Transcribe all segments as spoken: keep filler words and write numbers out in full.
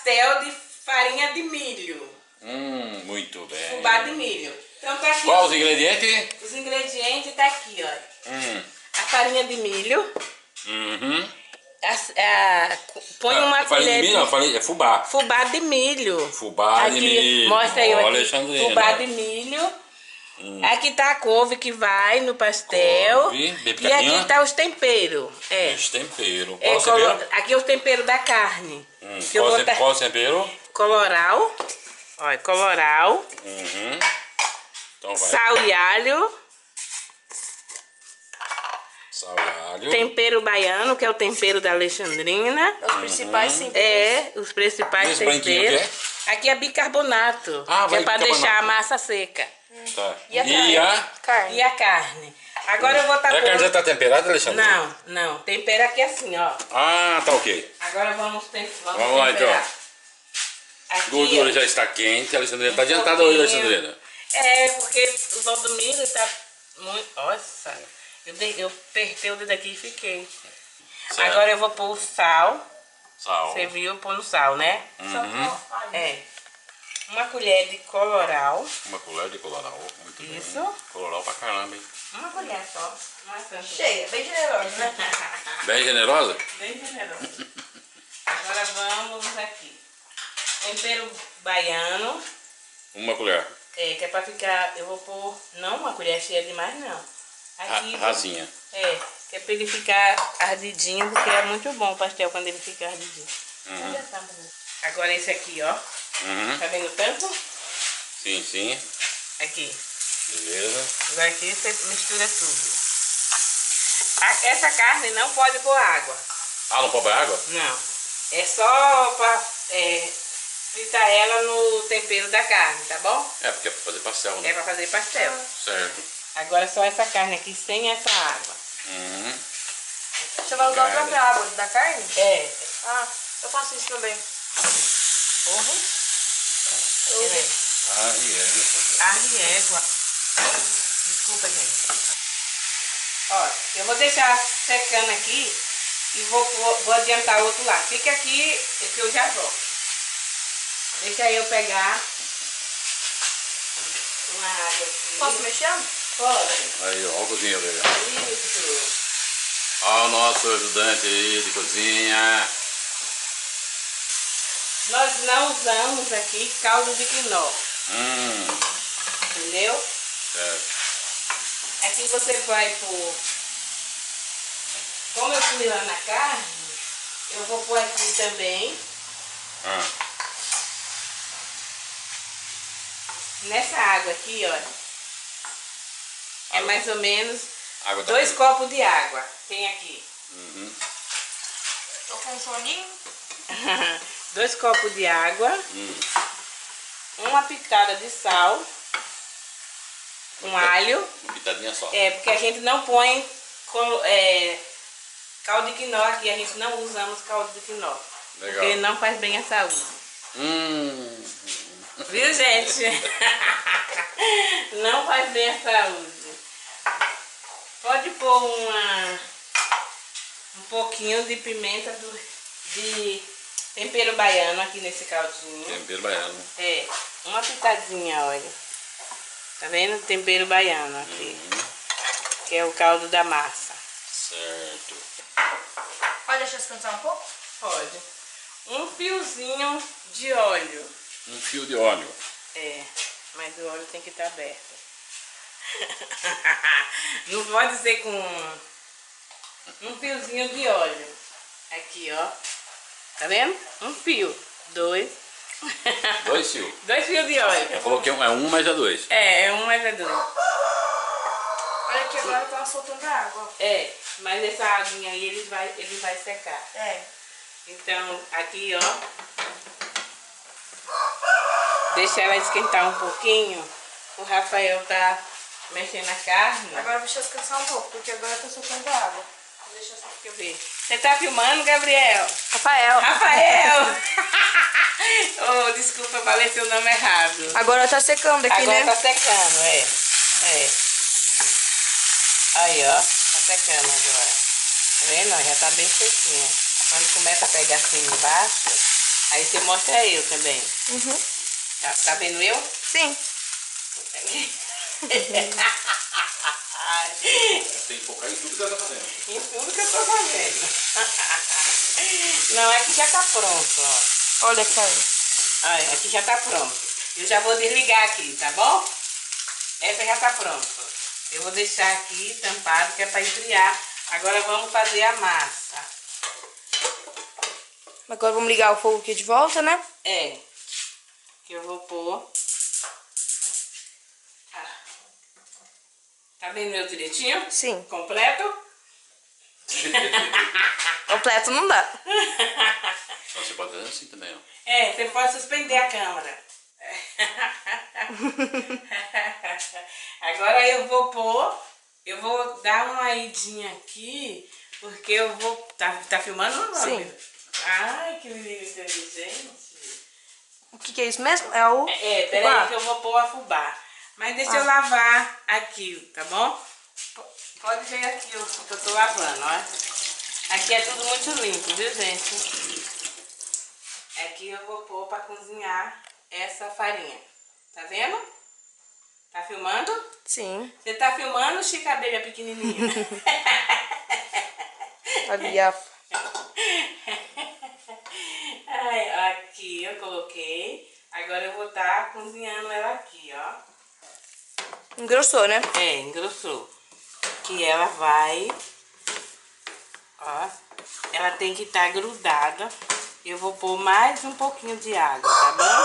pastel de farinha de milho. Hum, muito bem. Fubá de milho. Então tá aqui. Qual os ingredientes? Os ingredientes tá aqui, ó. Hum. A farinha de milho. Uhum. A, a, põe Ah, uma farinha colher de milho, não, farinha, é fubá. Fubá de milho. Fubá aqui, de milho. Mostra aí, Olha, aqui. Alexandrina. Fubá de milho. Hum. Aqui tá a couve que vai no pastel. Couve, bem e aqui tá os temperos. É. Os temperos. É, Qual o colo... tempero? Aqui é os temperos da carne. Hum, que eu qual, vou tem... tá... qual o tempero? Coloral. Olha, coloral. Uhum. Então vai. Sal e alho. Sal e alho. Tempero baiano, que é o tempero da Alexandrina. Os principais Uhum. sim. É, os principais Esse branquinho temperos. o quê? Aqui é bicarbonato, Ah, que vai é para bicarbonato. deixar a massa seca. Tá. E a E carne? a... Carne. E a carne. Agora eu vou estar a carne já tá temperada, Alexandre? Não, não. Tempera aqui assim, ó. Ah, tá ok. Agora vamos, tem... vamos, Vamos lá, temperar. então. Aqui, A gordura ó. já está quente, a Alexandrina Um tá adiantada hoje, pouquinho. Alexandrina. É, porque o Valdomiro tá muito... Nossa, eu, dei, eu apertei o dedo aqui e fiquei. Certo. Agora eu vou pôr o sal. Sal. Você viu? Pôr no sal, né? Uhum. É. Uma colher de coloral. Uma colher de coloral. Muito Isso. bem. Coloral pra caramba, hein? Uma colher só. Não é tanto. Cheia, bem generosa, né? Bem generosa? Bem generoso. Agora vamos aqui. Tempero baiano. Uma colher. É, que é pra ficar... Eu vou pôr... Não uma colher cheia demais, não. Aqui... Ra- Rasinha. É, que é pra ele ficar ardidinho, porque é muito bom o pastel quando ele fica ardidinho. Uhum. Agora esse aqui, ó. Uhum. Tá vendo o tanto? Sim, sim. Aqui. Beleza. Agora aqui você mistura tudo. A- Essa carne não pode pôr água. Ah, não pode pôr água? Não. É só pra é, fritar ela no tempero da carne, tá bom? É, porque é pra fazer pastel, né? É pra fazer pastel. Certo. Agora só essa carne aqui sem essa água. Uhum. Você vai usar a Carne. própria água da carne? É. Ah, eu faço isso também. Uhum. Ah, e é. Arriégua. Desculpa, gente. Ó, eu vou deixar secando aqui e vou, pôr- vou adiantar o outro lado. Fica aqui que eu já volto. Deixa eu pegar uma água aqui. Posso mexer? Pode. Aí, ó, o cozinheiro aí. Isso. Ó, o nosso ajudante aí de cozinha. Nós não usamos aqui caldo de quinó, Hum, entendeu? certo. Aqui você vai pôr... Como eu fui lá na carne, eu vou pôr aqui também, Ah, nessa água aqui, ó. É mais ou menos água tá dois quente. copos de água. Tem aqui. Uhum. Tô com um soninho. Dois copos de água, Hum. uma pitada de sal, um alho. Uma pitadinha só. É, porque a gente não põe colo- é, caldo de quinó aqui, a gente não usamos caldo de quinó. Legal. Porque não faz bem à saúde. Hum. Viu, gente? Não faz bem à saúde. Pode pôr uma, um pouquinho de pimenta do, de tempero baiano aqui nesse caldinho. Tempero baiano. É, uma pitadinha, olha. Tá vendo? Tempero baiano aqui. Uhum. Que é o caldo da massa. Certo. Pode deixar descansar um pouco? Pode. Um fiozinho de óleo. Um fio de óleo. É, mas o óleo tem que estar aberto. Não pode ser com um fiozinho de óleo. Aqui, ó. Tá vendo? Um fio. Dois. Dois fios. Dois fios de óleo. Eu coloquei um, é um, mas é dois. É, é um mais é dois. Olha aqui, agora tá soltando a água. ó. É, mas essa aguinha aí ele vai, ele vai secar. É. Então, aqui, ó. Deixa ela esquentar um pouquinho. O Rafael tá mexendo na carne. Agora deixa descansar um pouco, porque agora tá soltando a água. Deixa só que eu ver. Você tá filmando, Gabriel? Rafael. Rafael! Oh, desculpa, eu falei seu nome errado. Agora tá secando aqui, Agora né? tá secando, é. É. Aí, ó. Tá secando agora. Tá vendo? Já tá bem sequinha. Quando começa a pegar assim embaixo, aí Aí você mostra eu também. Uhum. Tá, tá vendo eu? Sim. Tem que focar em tudo que ela tá fazendo. Em tudo que eu tô fazendo. Não, aqui já tá pronto, ó. Olha, cara. Olha, aqui já tá pronto. Eu já vou desligar aqui, tá bom? Essa já tá pronta. Eu vou deixar aqui tampado, que é pra esfriar. Agora vamos fazer a massa. Agora vamos ligar o fogo aqui de volta, né? É. Que eu vou pôr. Tá vendo meu direitinho? Sim. Completo? Completo não dá. Você pode fazer assim também, ó. É, você pode suspender a câmera. Agora eu vou pôr, eu vou dar uma idinha aqui, porque eu vou... Tá, tá filmando ou não? Sim. Ai, que menino inteligente. O que, que é isso mesmo? É o... É, peraí que eu vou pôr a fubá. Mas deixa Ah. eu lavar aqui, tá bom? Pode ver aqui o que eu tô lavando, ó. Aqui é tudo muito limpo, viu, gente? Aqui eu vou pôr pra cozinhar essa farinha. Tá vendo? Tá filmando? Sim. Você tá filmando, Chica Abelha pequenininha? Ali, ó. Ai, aqui eu coloquei. Agora eu vou estar cozinhando ela aqui, ó. Engrossou, né? É, engrossou. Que ela vai... Ó. Ela tem que estar grudada. Eu vou pôr mais um pouquinho de água, tá bom?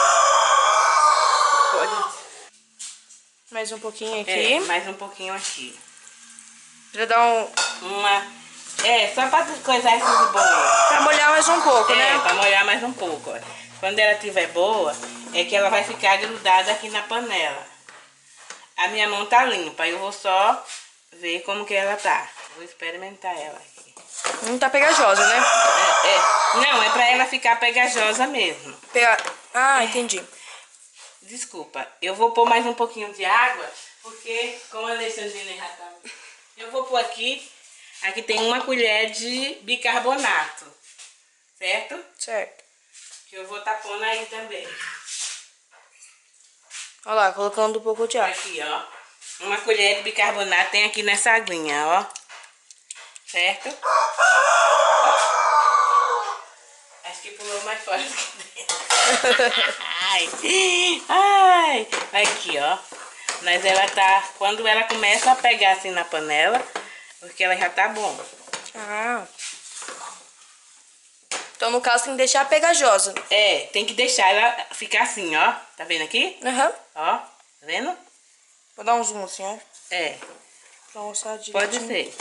Pode. Mais um pouquinho aqui. É, mais um pouquinho aqui. Pra dar um... Uma... É, só pra coisar essas boas. Pra molhar mais um pouco, É, né? pra molhar mais um pouco, ó. Quando ela estiver boa, é que ela vai ficar grudada aqui na panela. A minha mão tá limpa, eu vou só ver como que ela tá. Vou experimentar ela aqui. Não tá pegajosa, né? É, é. Não, é pra ela ficar pegajosa mesmo. Pega... Ah, entendi. Desculpa, eu vou pôr mais um pouquinho de água, porque como a Alexandrina já tá... Eu vou pôr aqui, aqui tem uma colher de bicarbonato, certo? Certo. Que eu vou estar pondo aí também. Olha lá, colocando um pouco de água. Aqui, ó. Uma colher de bicarbonato tem aqui nessa aguinha, ó. Certo? Acho que pulou mais fora do que dentro. Ai, ai. Aqui, ó. Mas ela tá... Quando ela começa a pegar assim na panela, porque ela já tá bom. Ah. Então, no caso, tem que deixar pegajosa. É, tem que deixar ela ficar assim, ó. Tá vendo aqui? Aham. Uhum. Ó, tá vendo? Vou dar um zoom assim, ó. É. Pra mostrar direitinho. Pode ser.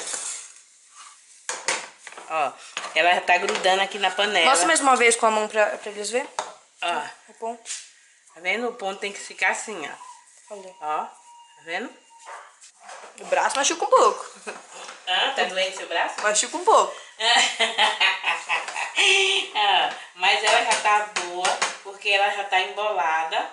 Ó, ela já tá grudando aqui na panela. Mostra mais uma vez com a mão pra, pra eles verem. Ó, O ponto. tá vendo? O ponto tem que ficar assim, ó. Olha. Ó, tá vendo? O braço machuca um pouco. Ah, tá doendo seu braço? Machuca um pouco. Ah, mas ela já tá boa, porque ela já tá embolada.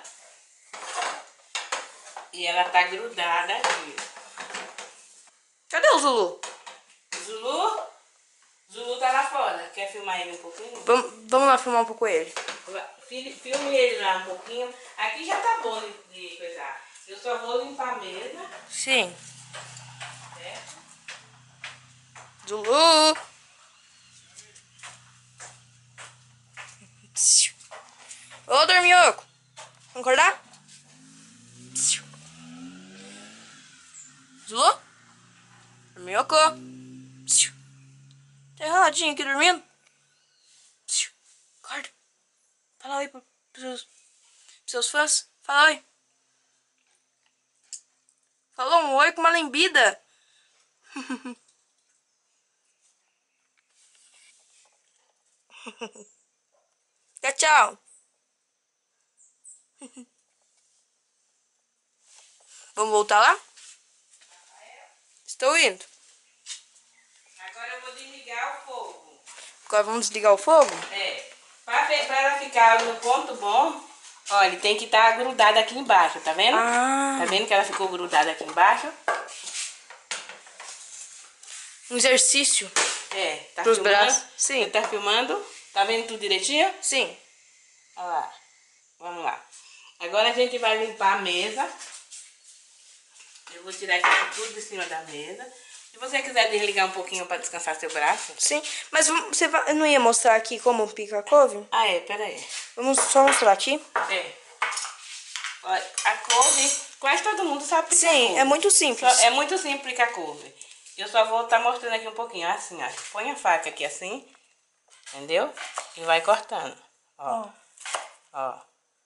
E ela tá grudada aqui. Cadê o Zulu? Zulu? Zulu tá lá fora. Quer filmar ele um pouquinho? Vamos, vamos lá filmar um pouco ele. Fil- Filme ele lá um pouquinho. Aqui já tá bom de, de coisar. Eu só vou limpar a mesa. Sim. Certo? Zulu! Ô, dorminhoco! Vamos acordar? Zulu? Dorminhoco! Tá enroladinho aqui dormindo? Acorda! Fala oi pros seus, pros seus fãs. Fala oi. Falou um oi com uma lembida. Tchau, tchau. Vamos voltar lá? Estou indo. Agora eu vou desligar o fogo. Agora vamos desligar o fogo? É. Pra, fe- pra ela ficar no ponto bom, olha, tem que estar grudada aqui embaixo, tá vendo? Ah. Tá vendo que ela ficou grudada aqui embaixo? Um exercício. É, tá Pros filmando? braços. Sim. Você tá filmando? Tá vendo tudo direitinho? Sim. Olha lá. Vamos lá. Agora a gente vai limpar a mesa. Eu vou tirar isso tudo de cima da mesa. Se você quiser desligar um pouquinho para descansar seu braço. Sim, mas vamos- você vai- não ia mostrar aqui como pica a couve? Ah, é, peraí. Vamos só mostrar aqui? É. Olha, a couve, quase todo mundo sabe picar Sim, couve. é muito simples. Só- é muito simples picar couve. Eu só vou estar mostrando aqui um pouquinho, assim, ó. Põe a faca aqui assim, entendeu? E vai cortando, ó. Ó. Ó.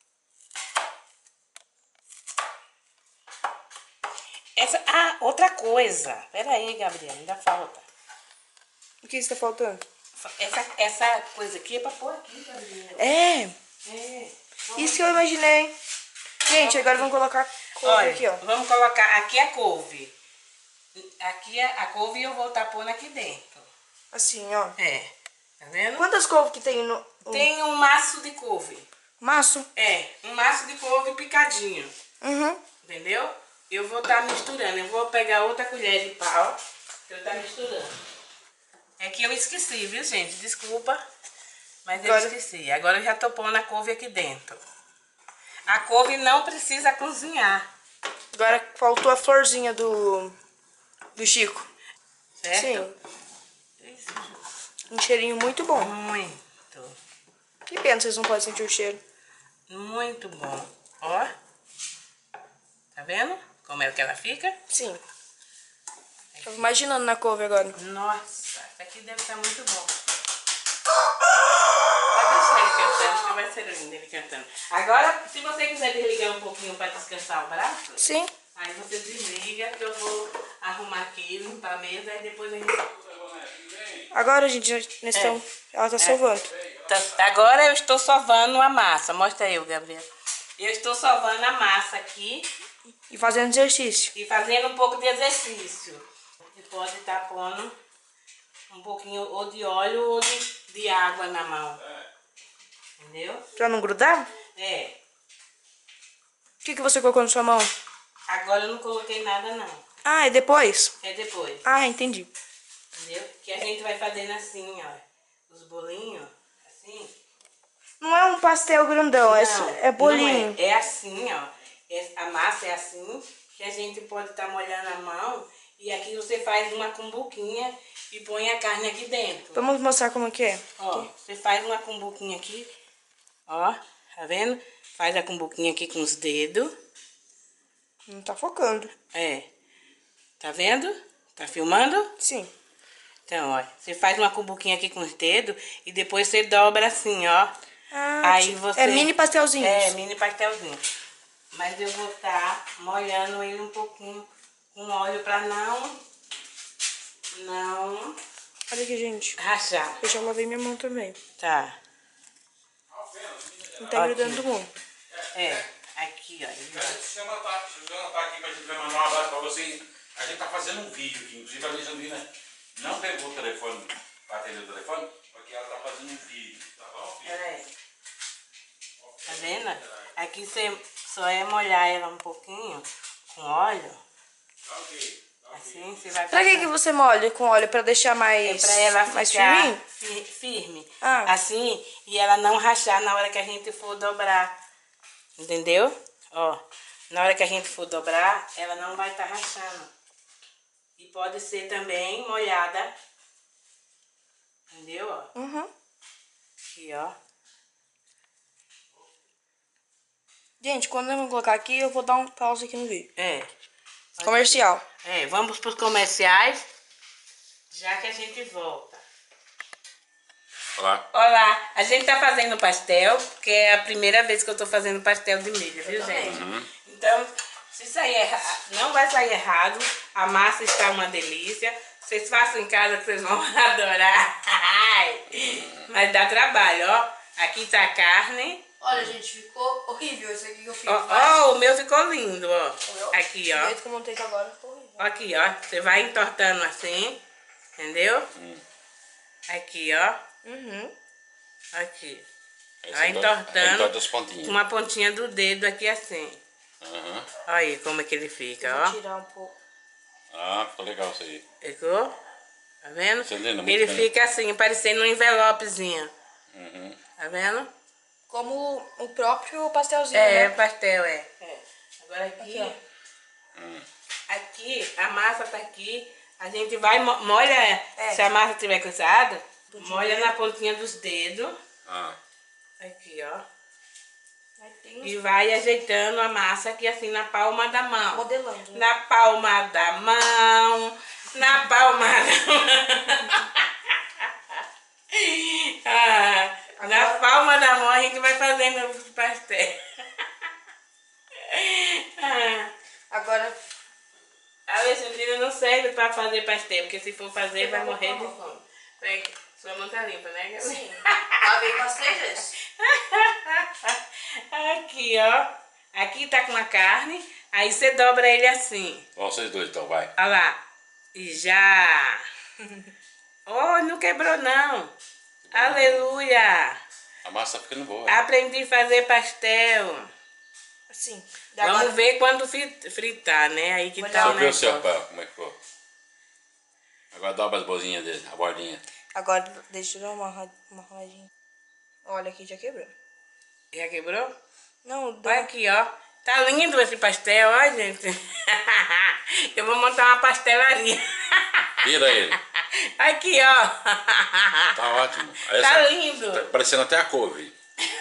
Essa, ah, outra coisa. Pera aí, Gabriela, ainda falta. O que está faltando? Essa, essa coisa aqui é pra pôr aqui, Gabriela. É, É. isso que eu imaginei. Gente, agora vamos colocar couve Olha, aqui, ó. vamos colocar aqui a couve. Aqui a, a couve eu vou estar pondo aqui dentro. Assim, ó. É, tá vendo? Quantas couves que tem no no Tem um maço de couve. maço? É, um maço de couve picadinho. Uhum. Entendeu? Eu vou estar misturando. Eu vou pegar outra colher de pau. Que eu estar misturando. É que eu esqueci, viu, gente? Desculpa. Mas eu Agora- esqueci. Agora eu já tô pondo a couve aqui dentro. A couve não precisa cozinhar. Agora faltou a florzinha do, do Chico. Certo? Sim, Isso. um cheirinho muito bom. Muito. Que pena vocês não podem sentir o cheiro. Muito bom. Ó. Tá vendo? Como é que ela fica? Sim. Tava imaginando na couve agora. Nossa, isso aqui deve estar muito bom. Pode deixar ele cantando, que vai ser lindo ele cantando. Agora, se você quiser desligar um pouquinho para descansar o braço, Sim. aí você desliga que eu vou arrumar aqui, limpar a mesa e depois a gente... Agora, gente, nós estamos... Ela tá sovando. Tá, agora eu estou sovando a massa. Mostra aí, Gabriel. Eu estou sovando a massa aqui E fazendo exercício. e fazendo um pouco de exercício. Você pode estar pondo um pouquinho ou de óleo ou de, de água na mão. Entendeu? Pra não grudar? É. O que, que você colocou na sua mão? Agora eu não coloquei nada não. Ah, é depois? É depois. Ah, entendi. Entendeu? Que a gente vai fazendo assim, ó. Os bolinhos, assim. Não é um pastel grandão, é, Não, é bolinho. não é. É assim, ó. É- a massa é assim, que a gente pode estar molhando a mão. E aqui você faz uma cumbuquinha e põe a carne aqui dentro. Vamos mostrar como que é. Ó, você faz uma cumbuquinha aqui. Ó, tá vendo? Faz a cumbuquinha aqui com os dedos. Não tá focando. É. Tá vendo? Tá filmando? Sim. Então, ó, você faz uma cumbuquinha aqui com os dedos e depois você dobra assim, ó. Ah, Aí tipo, você... é mini pastelzinhos. É, mini pastelzinho. Mas eu vou estar molhando ele um pouquinho com óleo pra não... Não Olha aqui, gente. rachar. Eu já lavei minha mão também. Tá. Não tá Aqui. grudando muito. É, aqui, ó. Deixa eu anotar, deixa eu anotar aqui pra gente mandar um abraço pra vocês. A gente tá fazendo um vídeo aqui, inclusive a Alexandrina não pegou o telefone pra atender o telefone, porque ela tá fazendo um vídeo, tá bom? Peraí. Tá vendo? Aqui você só é molhar ela um pouquinho com óleo. Tá ok. Assim, você vai Pra que, passando. que você molha com óleo? Pra deixar É mais, pra ela mais ficar firminho? fi- firme. Ah. Assim, e ela não rachar na hora que a gente for dobrar. Entendeu? Ó, na hora que a gente for dobrar, ela não vai estar rachando. E pode ser também molhada. Entendeu? Ó, Uhum. aqui, ó. Gente, quando eu vou colocar aqui, eu vou dar um pause aqui no vídeo. É. Comercial. É, vamos pros comerciais, já que a gente volta. Olá. Olá, a gente tá fazendo pastel, porque é a primeira vez que eu tô fazendo pastel de milho, viu, gente? Então, se sair errado, não vai sair errado, a massa está uma delícia. Vocês façam em casa que vocês vão adorar. Ai, mas dá trabalho, ó. Aqui tá a carne. Olha, gente, ficou horrível isso aqui que eu fiz. Ó, ó, o meu ficou lindo, ó. Aqui, Do ó. jeito que eu montei aqui agora, ficou horrível. Aqui, ó. Você vai entortando assim, entendeu? Aqui, ó. Uhum. Aqui. Aí Vai você entorta- entortando entorta as pontinhas. com uma pontinha do dedo aqui assim. Aham. Olha aí como é que ele fica, ó. Vou tirar um pouco. Ah, ficou legal isso aí. Ficou? Tá vendo? Celina, muito Ele bem. fica assim, parecendo um envelopezinho. Uhum. Tá vendo? Como o próprio pastelzinho, É, né? pastel, é. é. Agora aqui, Aqui, Hum. aqui, a massa tá aqui. A gente vai, mo- molha, É. se a massa estiver cansada, molha na pontinha dos dedos. Ah. Aqui, ó. Aí tem E vai ajeitando a massa aqui assim na palma da mão. modelando, né? Na palma da mão. Na palma da mão. Ah, na Agora- palma da mão a gente vai fazendo os pastéis. Ah, Agora, a Alexandrina não serve pra fazer pastel, porque se for fazer vai morrer de fome. Pega, sua mão tá limpa, né, Gabi? sim, lavei umas três vezes. Aqui, ó. Aqui tá com a carne. Aí você dobra ele assim. Vamos vocês dois então, vai. Olha lá. E já. Oh, não quebrou não. Aleluia. A massa tá ficando boa. Aprendi a fazer pastel. Assim. Vamos Agora, ver quando fri- fritar, né? Aí que Vou tá dar o Deixa eu ver o seu, negócio. Rafael, como é que ficou. Agora dobra as bolinhas dele, a bordinha. agora deixa eu dar uma, ra- uma raladinha. Olha aqui, já quebrou. Já quebrou? Não, dá. Olha aqui, ó. Tá lindo esse pastel, ó, gente. Eu vou montar uma pastelaria. Vira ele. Aqui, ó. Tá ótimo. Aí Tá essa- lindo. Tá parecendo até a couve.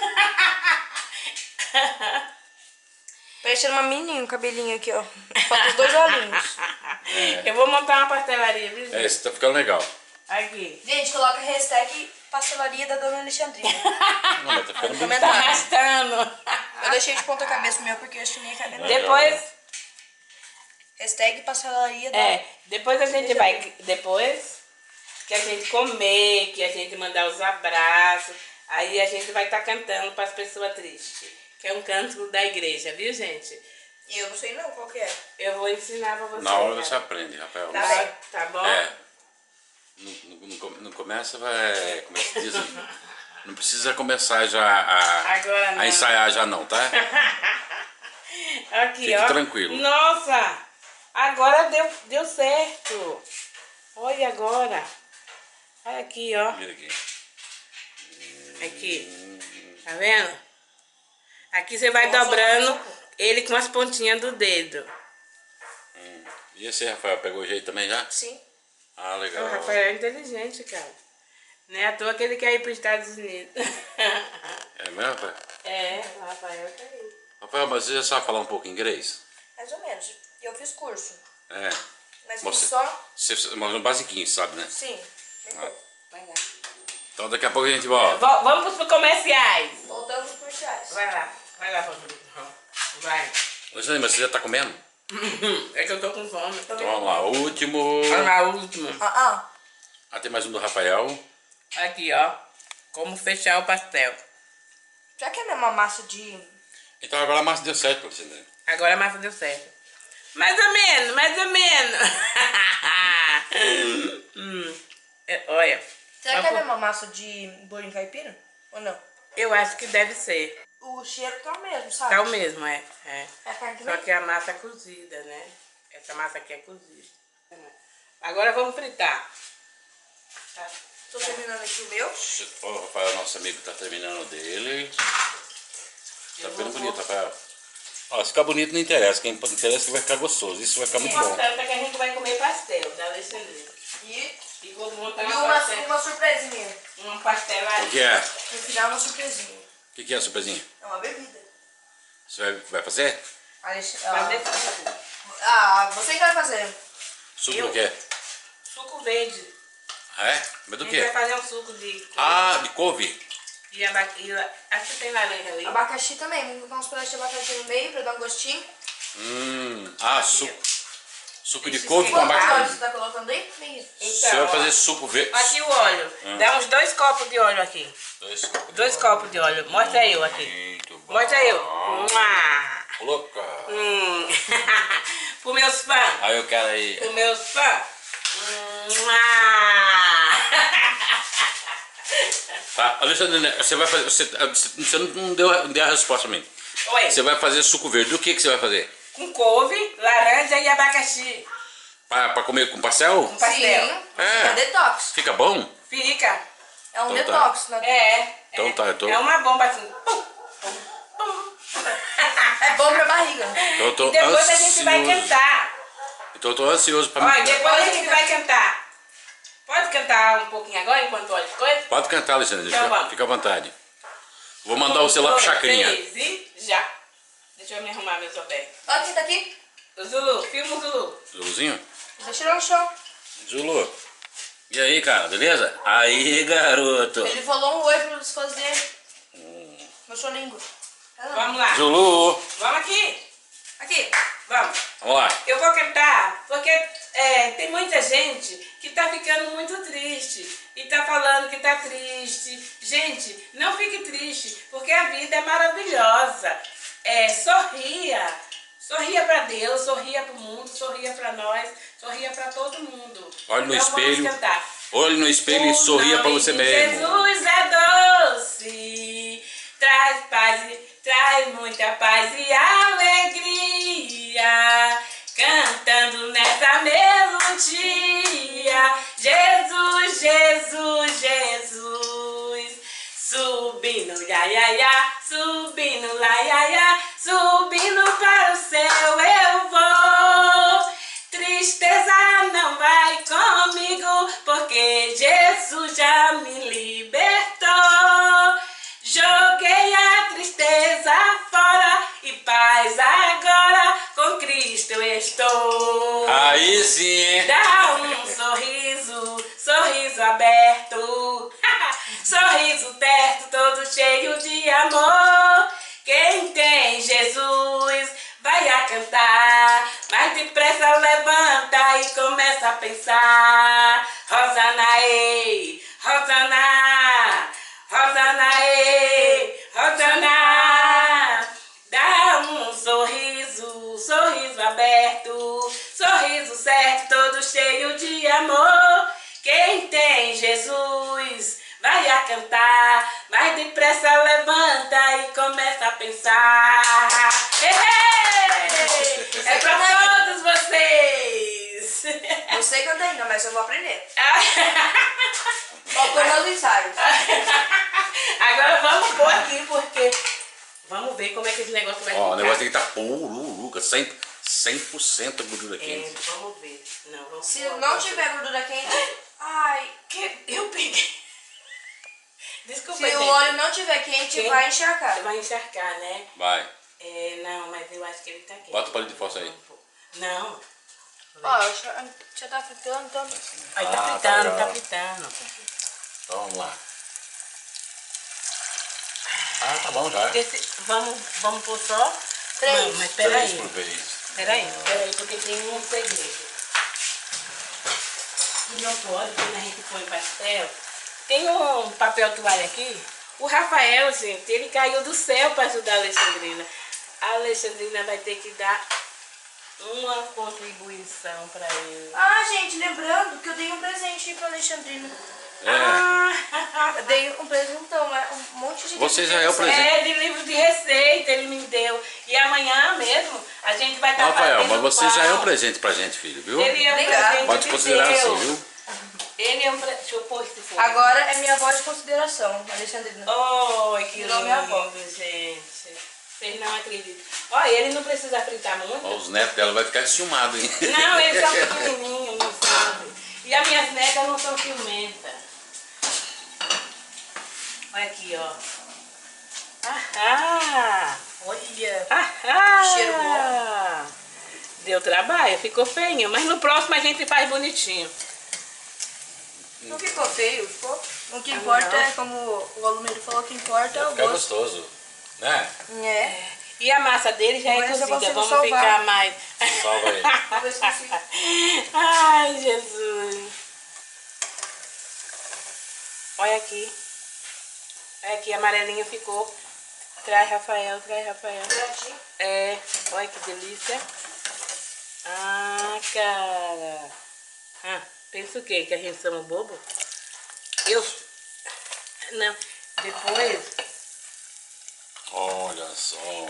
Parecendo uma menina, um cabelinho aqui, ó. Falta os dois olhinhos. Eu vou montar uma pastelaria, viu, É, gente? esse tá ficando legal. Aqui. Gente, coloca a hashtag pastelaria da Dona Alexandrina. Não, mas tá ficando bonito. Tá Comentário. arrastando. Eu deixei de ponta cabeça o meu porque eu acho que nem ia caber nada. Depois, Hashtag pastelaria da... é, depois a gente vai, depois que a gente comer, que a gente mandar os abraços, aí a gente vai estar cantando para as pessoas tristes, que é um canto da igreja, viu, gente? E eu não sei não qual que é. Eu vou ensinar para vocês. Na hora tá? você aprende, Rafael. Tá, bem. tá bom? É. Não, não, não- não começa, vai. Como é que se diz? Não precisa começar já a, Agora a não. ensaiar já não, tá? Aqui, Fique ó. tranquilo. Nossa! Agora deu, deu certo. Olha agora. Olha aqui, ó. Vira aqui. Aqui. Tá vendo? Aqui você vai dobrando ele com as pontinhas do dedo. E esse Rafael pegou o jeito também já? Sim. Ah, O legal. Rafael é inteligente, cara. Não é à toa que ele quer ir para os Estados Unidos. É mesmo, Rafael? É, o Rafael tá aí. Rafael, mas você já sabe falar um pouco inglês? Mais ou menos. Eu fiz curso. É. Mas Você- fiz só... Você, mas um basiquinho, sabe, né? Sim. Bem Ah. pouco. Vai lá. Então daqui a pouco a gente volta. Vo- Vamos para os comerciais. Voltando pros comerciais. Vai lá. Vai lá, Rodrigo. Vai. Alexandre, mas você já tá comendo? É que eu tô com fome. Então vamos lá, o último. Vamos lá, o último. Ah, ah. Ah, tem mais um do Rafael. Aqui, ó. Como fechar o pastel. Já que é a mesma massa de... Então agora a massa deu certo, Alexandre. Agora a massa deu certo. Mais ou menos, mais ou menos. hum. É, olha. Será que é a vamos- mesma massa de bolinho caipira? Ou não? Eu acho que deve ser. O cheiro tá o mesmo, sabe? Tá o mesmo, é. é. É a carne Só também? que a massa é cozida, né? Essa massa aqui é cozida. Agora vamos fritar. Tá. Tô terminando aqui o meu. O Rafael, nosso amigo, tá terminando o dele. Tá Eu ficando vou- bonito, Rafael. Ó, se ficar bonito não interessa. Quem interessa é que vai ficar gostoso. Isso vai ficar O muito bom. importante é que a gente vai comer pastel da Alexandrina. E, E vou montar e uma, uma, pastel, uma surpresinha. uma O pastelaria. que é? No final, uma surpresinha. O que, que é, surpresinha? É uma bebida. Você vai, vai fazer? Alex- Fazer ah, suco. ah, você que vai fazer. Suco Eu? do quê? Suco verde. Ah, é? Mas do A gente vai quê? fazer um suco de... Ah, de couve. E abacaxi. Acho que tem laranja ali. Abacaxi também. Vamos botar uns pedaços de abacaxi no meio pra dar um gostinho. Hum, ah, Aqui, suco. Suco de Esse couve com Quantos abacaxi. olhos você tá colocando aí? Meio. Você vai fazer suco verde. Aqui o óleo. Dá uns dois copos de óleo aqui. Dois copos. Dois copos de óleo. Mostra eu aqui. Muito bom. Mostra eu. Mua. Louca. Hum. Para meus fãs. Aí eu quero aí. Para meus fãs. Mua. Tá, Alexandre, né, você vai fazer. Você, você não deu, não deu a resposta pra mim. Oi. Você vai fazer suco verde. Do que, que você vai fazer? Com couve, laranja e abacaxi. Pra, pra comer com pastel? Com pastel. Sim. É. É detox. Fica bom? Fica. É um Então tá. detox, né? É. Então é, tá, eu tô- É uma bomba assim. Pum, pum, pum. É bom pra barriga. Então eu tô E depois a gente vai ansioso. cantar. Então eu tô ansioso pra Olha, me... depois a gente vai cantar. Pode cantar um pouquinho agora enquanto olha as coisas? Pode cantar, Alexandre. Então Fica, vamos. fica à vontade. Vou mandar você lá pro Um, Chacrinha. três e já. Deixa eu me arrumar meu sopé. Olha quem tá aqui. O Zulu, filma o Zulu. Zuluzinho? Já tirou no chão. Zulu. E aí, cara, beleza? Aí, garoto. Ele falou um oi para os fãs dele. No Cholingo. Vamos lá. Zulu. Vamos aqui. Aqui. Vamos. Vamos lá. Eu vou cantar porque é, tem muita gente que tá ficando muito triste e tá falando que tá triste. Gente, não fique triste, porque a vida é maravilhosa. É, sorria. Sorria pra Deus, sorria pro mundo, sorria pra nós, sorria pra todo mundo. Olhe no Então, espelho. Vamos cantar. Olhe no espelho e O sorria pra nome você de mesmo. Jesus é doce, traz paz, e- traz muita paz e alegria, cantando nessa melodia. Jesus, Jesus, Jesus, subindo, ia, ia, ia, subindo, lá, ia, ia, subindo para o céu eu vou. Tristeza não vai comigo, porque Jesus já me libertou. Joguei a tristeza fora e paz agora com Cristo estou. Aí sim. Dá um sorriso, sorriso aberto, sorriso perto, todo cheio de amor. Quem tem Jesus vai a cantar, mas depressa levanta e começa a pensar. Rosana, ei, Rosana, Rosana, ei, Rosana. Dá um sorriso, sorriso aberto, sorriso certo, todo cheio de amor. Quem tem Jesus vai a cantar, mas depressa levanta e começa a pensar. Ei, ei! É pra todos vocês! Não sei cantar ainda, mas eu vou aprender. Vou pôr meus ensaios. Agora vamos pôr aqui, porque vamos ver como é que esse negócio vai Ó, ficar. o negócio tem que estar puro, Luca. cem por cento gordura É, quente. vamos ver. Não, vamos Se pôr. não tiver gordura quente, ai, Que eu peguei. Desculpa, se gente. o óleo não tiver quente, Quente. vai encharcar. Vai encharcar, né? Vai. É, não, mas eu acho que ele tá quente. Bota o palito de fósforo aí. Não. Ó, já, já tá fritando, então. Aí Ah, tá tá fritando, legal. tá fritando. Então vamos lá. Ah, tá bom já. Esse, vamos, vamos pôr só? Três. Não, mas Três peraí. por vez. Peraí, peraí, porque tem um segredo. E não pode, quando a gente põe pastel. Tem um papel toalha aqui. O Rafael, gente, ele caiu do céu para ajudar a Alexandrina. A Alexandrina vai ter que dar uma contribuição para ele. Ah, gente, lembrando que eu dei um presente pra Alexandrina. É. Ah, Eu dei um presentão, né? Um monte de Você já é o livro de presente. é de livro de receita, ele me deu. E amanhã mesmo a gente vai estar Rafael, fazendo mas você já é um pão. presente pra gente, filho, viu? Ele é um Obrigada. presente Pode de considerar Deus. assim, viu? Ele é um presente. Deixa eu pôr esse fogo. Agora é minha voz de consideração, Alexandrina. Oi, que Virou minha avó. lindo, gente. Vocês não acreditam. Olha, ele não precisa fritar muito. Ó, os netos dela vai ficar ciumados, hein? Não, eles são pequenininhos, não sabem. E as minhas netas não são ciumentas. Olha aqui, ó. Ahá! Olha. Ahá! Cheiro bom. Deu trabalho, ficou feinho, mas no próximo a gente faz bonitinho. Não ficou feio, ficou? O que importa não. é, como o aluno falou, o que importa é o Fica gosto. gostoso, né? É. E a massa dele já é Vamos ver se eu cozida, consigo vamos salvar. ficar mais... Salva aí. Vamos ver se consigo. Ai, Jesus. Olha aqui. Olha aqui, amarelinho ficou. Traz, Rafael, traz, Rafael. Certinho. É, olha que delícia. Ah, cara. Ah, pensa o quê? Que a gente somos bobo? Eu... Não, depois... Olha só.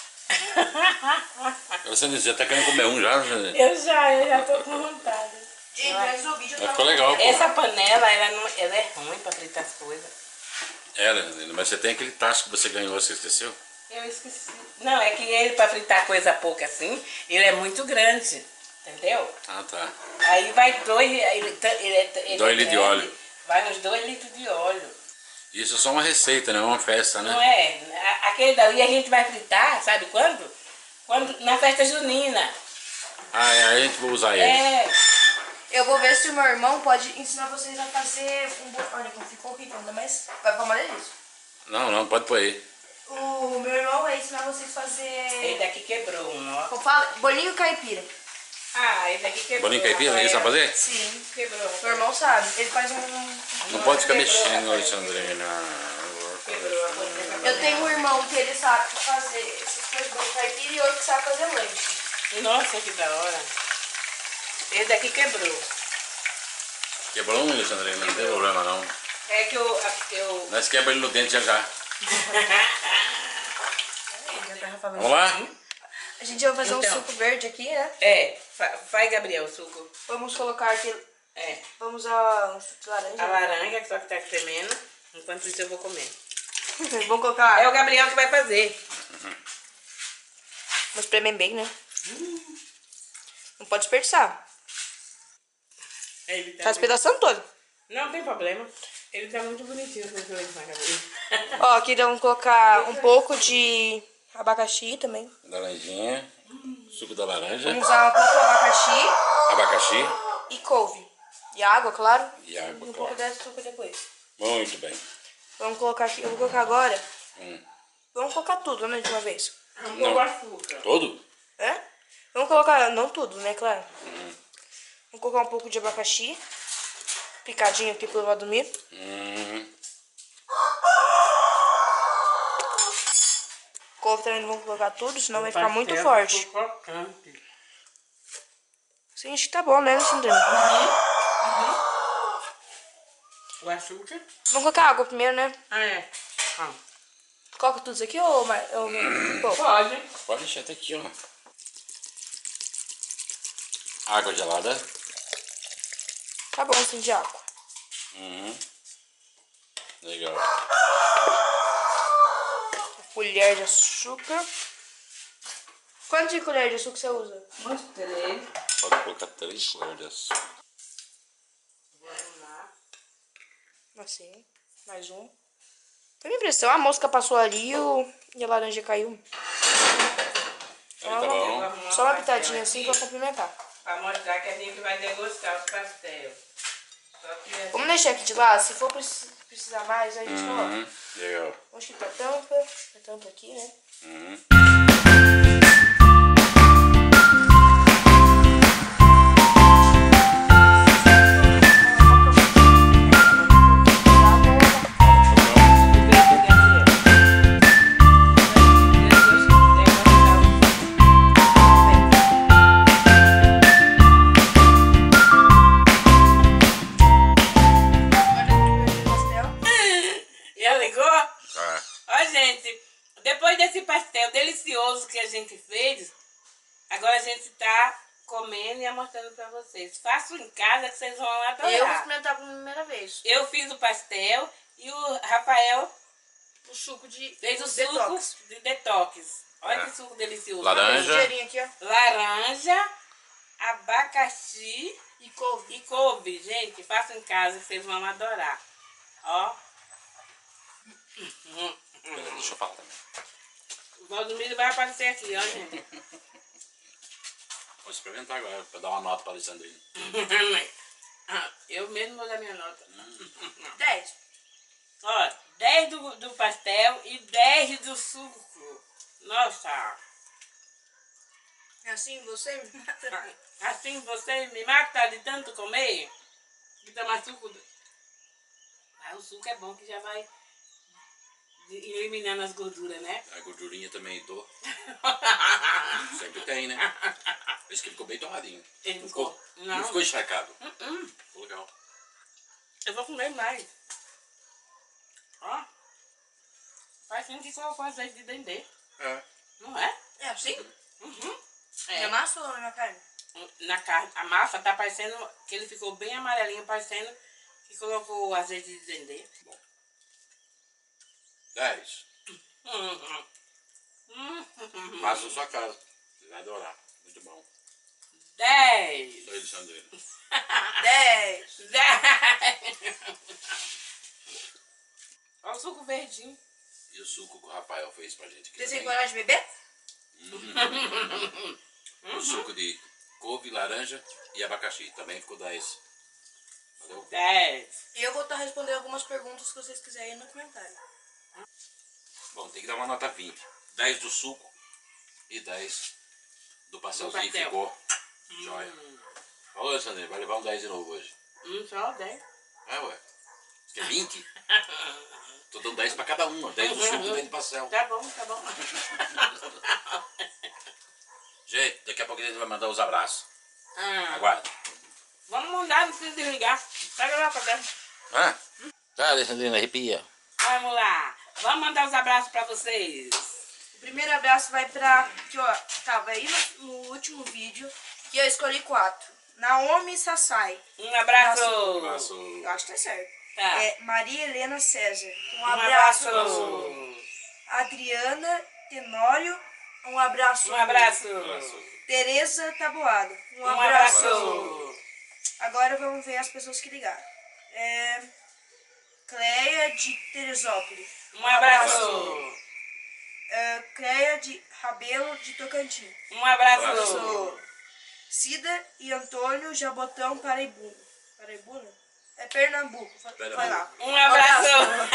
Você já tá querendo comer um já, gente? Eu já, eu já tô com vontade. Gente, antes do vídeo eu Mas tava... ficou legal, pô. Essa panela, ela, não, ela é ruim pra fritar as coisas. É, Leandrina, mas você tem aquele tacho que você ganhou, você esqueceu? Eu esqueci. Não, é que ele, pra fritar coisa pouca assim, ele é muito grande. Entendeu? Ah, tá. Aí vai dois. Ele, ele, ele Dois é litros de grande, óleo. Vai uns dois litros de óleo. Isso é só uma receita, não é uma festa, né? Não é? A- Aquele dali a gente vai fritar, sabe quando? Quando na festa junina. Ah, é, aí a gente vai usar ele. É. Eu vou ver se o meu irmão pode ensinar vocês a fazer um bolo. Olha como ficou horrível, ainda mais vai ficar uma delícia. Não, não, pode pôr aí. O meu irmão vai ensinar vocês a fazer... Esse daqui quebrou um, ó. Como fala? Bolinho caipira. Ah, esse daqui quebrou. Bolinho caipira, você sabe fazer? Sim. Quebrou. Meu irmão sabe. Ele faz um... Não pode ficar Quebrou, mexendo, rapaz. Alexandrina. Quebrou a coisa. Eu tenho um irmão que ele sabe fazer essas coisas bolinho caipira e outro que sabe fazer lanche. Nossa, que da hora. Esse daqui quebrou. Quebrou um, Alexandrina, não tem problema não. É que eu... eu... Nós quebra ele no dente já já. Vamos Vamos lá? A gente vai fazer Então. um suco verde aqui, né? É, fa- faz, Gabriel, o suco. Vamos colocar aqui... É. Vamos usar um suco de laranja. A laranja, que só que tá tremendo. Enquanto isso eu vou comer. Vamos colocar... É o Gabriel que vai fazer. Vamos espremer bem, né? Não pode desperdiçar. Ele tá Faz muito- pedaçando todo. Não tem problema. Ele tá muito bonitinho com esse leite na cabeça. Ó, aqui vamos colocar um pouco de abacaxi também. Laranjinha, suco da laranja, Vamos usar um pouco de abacaxi abacaxi e couve. E água, claro. e água, E um pouco claro. dessa açúcar depois. Muito bem. Vamos colocar aqui. Eu vou colocar agora. Hum. Vamos colocar tudo, né, de uma vez. Um Não. pouco açúcar. Todo? É? Vamos colocar, não tudo, né, claro. Vamos colocar um pouco de abacaxi. Picadinho aqui pro Valdomiro. Hum. Couve também não vamos colocar tudo, senão vai ficar Pastel muito forte. ficou crocante. Sim, acho que tá bom, né, Alexandre? O açúcar? Vamos colocar água primeiro, né? Ah, é. Ah. Coloca tudo isso aqui ou... mais- ou pô, Pode. Pode deixar até aqui, ó. Água gelada. tá bom assim de água. Uhum. Legal. Colher de açúcar. Quanto de colher de açúcar você usa? Uns três. Pode colocar três colheres de açúcar. Vamos lá. Assim, mais um. Foi minha impressão, a mosca passou ali e, o... e a laranja caiu. Aí tá bom. Vamos Só uma pastel pitadinha assim pra aqui, complementar. pra mostrar que a gente vai degustar os pastéis. Só que assim, Vamos deixar aqui de lado, se for precis- precisar mais, aí a gente coloca. Uhum. Legal. Vamos aqui pra tampa, a tampa aqui, né? Uhum. Já ligou? Tá. Ó, gente, depois desse pastel delicioso que a gente fez, agora a gente tá comendo e mostrando pra vocês. Façam em casa que vocês vão Eu vou adorar. experimentar pela primeira vez. Eu fiz o pastel e o Rafael O suco de fez o detox. suco de detox. Olha É. que suco delicioso. Laranja. Cheirinho aqui, ó. Laranja, abacaxi E couve. e couve. Gente, façam em casa que vocês vão adorar. Ó. Pera, deixa eu falar também. O Valdomiro vai aparecer aqui, ó, gente. Vou experimentar agora, pra dar uma nota pra Alexandrina. Eu mesmo vou dar minha nota. dez. Ó, dez do, do pastel e dez do suco. Nossa. Assim você me mata. Assim você me mata de tanto comer. De tomar suco. do- Ah, o suco é bom que já vai de- eliminando as gorduras, né? A gordurinha também dou. Sempre tem, né? Por isso que ele ficou bem torradinho. Ele Não ficou- ficou, não. não ficou encharcado. Hum, Ficou legal. eu vou comer mais. Ó. Parece que colocou azeite de dendê. É. Não é? É assim? Uhum. É É. massa ou é uma carne? na carne. A massa tá parecendo que ele ficou bem amarelinho, parecendo que colocou azeite de dendê. Bom. dez. Hum, hum, hum. Faça na sua casa. Você vai adorar. Muito bom. dez. Sou Alexandrino. dez. dez. Olha o suco verdinho. E o suco que o Rafael fez pra gente aqui Você tem também. coragem de beber? O suco de couve, laranja e abacaxi. Também ficou dez. Valeu? dez. Eu vou estar respondendo algumas perguntas que vocês quiserem no comentário. Bom, tem que dar uma nota vinte. dez do suco e dez do pastelzinho. pastel. Ficou jóia. Falou, Alexandrino, vai levar um dez de novo hoje. Hum, só dez. É, ué. Você quer vinte? Tô dando dez pra cada um. dez do suco e dez do pastel. Tá bom, tá bom. Gente, daqui a pouco a gente vai mandar os abraços. Ah, Aguarda. vamos mandar, não precisa desligar. Pega lá pra dentro. Ah? Tá, Alexandrino, arrepia. Vamos lá. Vamos mandar os abraços pra vocês. O primeiro abraço vai pra... que ó, tava aí no, no último vídeo, que eu escolhi quatro. Naomi Sassai. Um abraço. Um abraço. Eu acho que tá certo. Tá. É Maria Helena César. Um Um abraço. abraço. Adriana Tenório. Um abraço. Um abraço. Tereza Taboada. Um, Um abraço. abraço. Agora vamos ver as pessoas que ligaram. É... Cleia de Teresópolis. Um abraço. É... Cleia de Rabelo de Tocantins. Um abraço. Abraço. Cida e Antônio Jabotão Paraibu. Paraibuna? É Pernambuco. Foi Pernambuco. foi lá. Um abraço.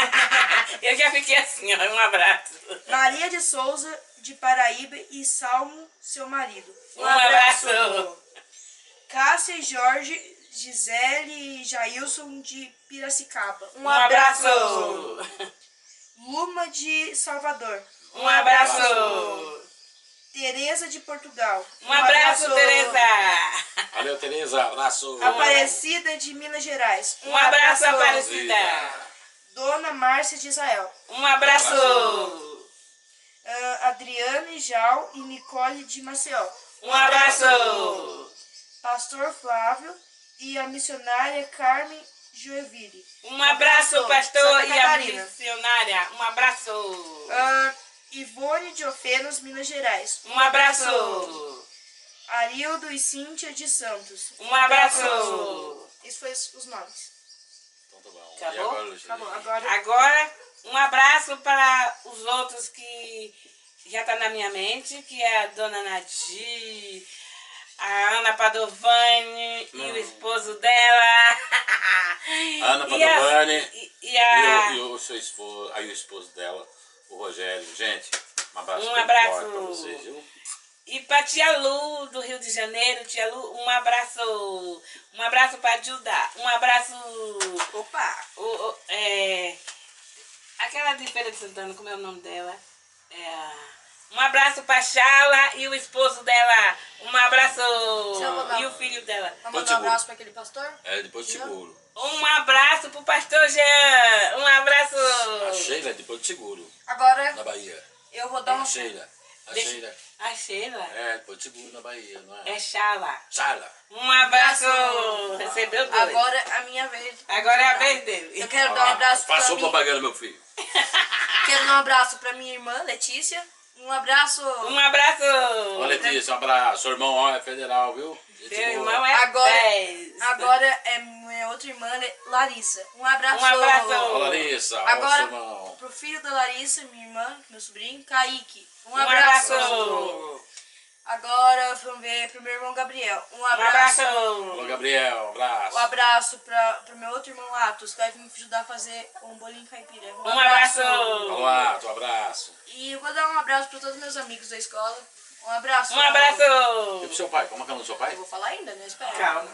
Eu já fiquei assim, ó. Um abraço. Maria de Souza de Paraíba e Salmo, seu marido. Um abraço. Cássia e Jorge, Gisele e Jailson de Piracicaba. Um abraço. Luma de Salvador. Um abraço. Tereza de Portugal. Um abraço, Tereza. Valeu, Tereza. Abraço. Aparecida de Minas Gerais. Um abraço, Aparecida. Dona Márcia de Israel. Um abraço. Ah, Adriane Jal e Nicole de Maceió. Um abraço. Pastor Flávio e a missionária Carmen Joeville. Um abraço, pastor Santa e a Catarina. missionária. Um abraço. Ah, Ivone de Ofenas, Minas Gerais. Um abraço. Arildo e Cíntia de Santos. Um abraço. Esses foram os os nomes. Então tá bom. Acabou? E agora, Alexandrino? Acabou. Agora, Agora, um abraço para os outros que já tá na minha mente, que é a dona Nadir, a Ana Padovani e o esposo dela. Ana E a- Padovani E, e E, a... o, e o seu esposo, aí o esposo dela, o Rogério. Gente, um abraço Um bem abraço. forte pra vocês, viu? E pra tia Lu, do Rio de Janeiro, tia Lu, um abraço. Um abraço pra Judá. Um abraço. opa! O, o- é, aquela de Feira de Santana, como é o nome dela? É, um abraço pra Chala e o esposo dela. Um abraço. eu vou dar- E o filho dela. Vamos Pode mandar um seguro. abraço para aquele pastor? É, depois de seguro. Um abraço pro pastor Jean. Um abraço. A Sheila é depois de seguro, Agora na Bahia. eu vou dar A um... Sheila. A Deixa- Sheila. A Sheila É, depois de seguro na Bahia, não é? é Chala. Sheila. Um abraço. Recebeu dois. Agora é a minha vez. Agora é a vez dele. Eu quero dar um abraço pra Passou mim. propaganda, meu filho. Quero dar um abraço pra minha irmã, Letícia. Um abraço. Um abraço. Ô, Letícia, um abraço. Seu irmão ó, é federal, viu? Gente Seu boa. irmão é Agora, dez. agora é minha outra irmã, Le- Larissa. Um abraço. Um abraço. Ô, Larissa, ó, Agora, seu irmão. pro filho da Larissa, minha irmã, meu sobrinho, Kaique. Um Um abraço. abraço. Agora vamos ver pro meu irmão Gabriel. Um Um abraço. Ô, abraço. Gabriel, um abraço. Um abraço pra, pro meu outro irmão Atos, que vai me ajudar a fazer um bolinho caipira. Um abraço. Olá, um abraço. E eu vou dar um abraço pra todos meus amigos da escola. Um abraço. Um abraço. E pro seu pai? Como é que é o nome do seu pai? Eu vou falar ainda, né? Espera. Calma.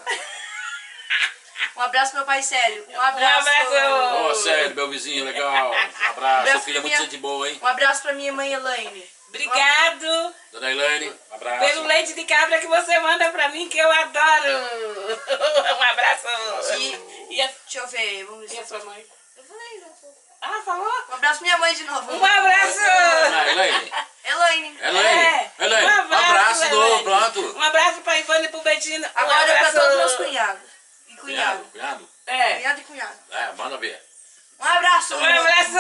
Um abraço pro meu pai Célio. Um Um abraço. abraço. Ô, sério, meu vizinho, legal. Um abraço. Seu filho é muito minha- gente boa, hein? Um abraço pra minha mãe Elaine. Obrigado Dona Elaine, um abraço. pelo leite de cabra que você manda pra mim, que eu adoro. Um abraço. E, E a, deixa eu ver, vamos ver e a se sua mãe? eu falei, né? Ah, falou? Um abraço pra minha mãe de novo. Um abraço. Ah, Elaine. Elaine. Elaine. É, Elaine. um abraço, de novo, Elaine. pronto. Um abraço pra Ivone e pro Benjamin. gente. Um Agora é pra abraço. todos os meus cunhados. E cunhado. Cunhado? Cunhado? É. Cunhado e cunhado. É, manda ver. Um abraço. Um meu. abraço.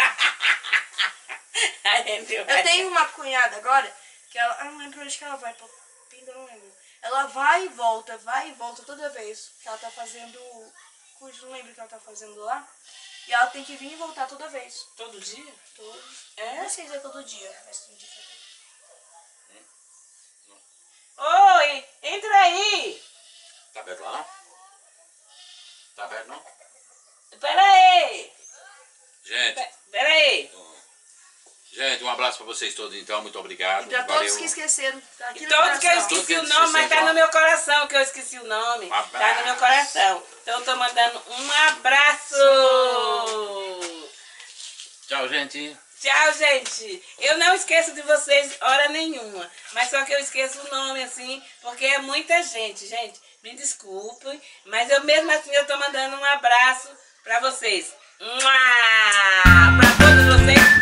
A gente vai. Eu tenho uma cunhada agora, que ela... Eu não lembro onde que ela vai. Pra Pinga, eu não lembro. Ela vai e volta, vai e volta toda vez que ela tá fazendo curso, não lembro o que ela tá fazendo lá. E ela tem que vir e voltar toda vez. Todo dia? Todo. É? Não sei dizer todo dia, mas tem dia que Oi, entra aí. Tá aberto lá, não? Tá aberto, não? Pera aí. Gente, Pe- Pera aí. gente, um abraço pra vocês todos, então. Muito obrigado. E pra Valeu. todos que esqueceram, tá aqui E no todos que eu coração. Tudo que esqueci a o gente nome, mas esqueceu, tá ó. no meu coração, que eu esqueci o nome. Um Tá abraço. no meu coração. Então eu tô mandando um abraço. Tchau, gente. Tchau, gente. Eu não esqueço de vocês hora nenhuma. Mas só que eu esqueço o nome, assim, porque é muita gente, gente. Me desculpem, mas eu mesmo assim eu tô mandando um abraço pra vocês. Mua! Pra todos vocês.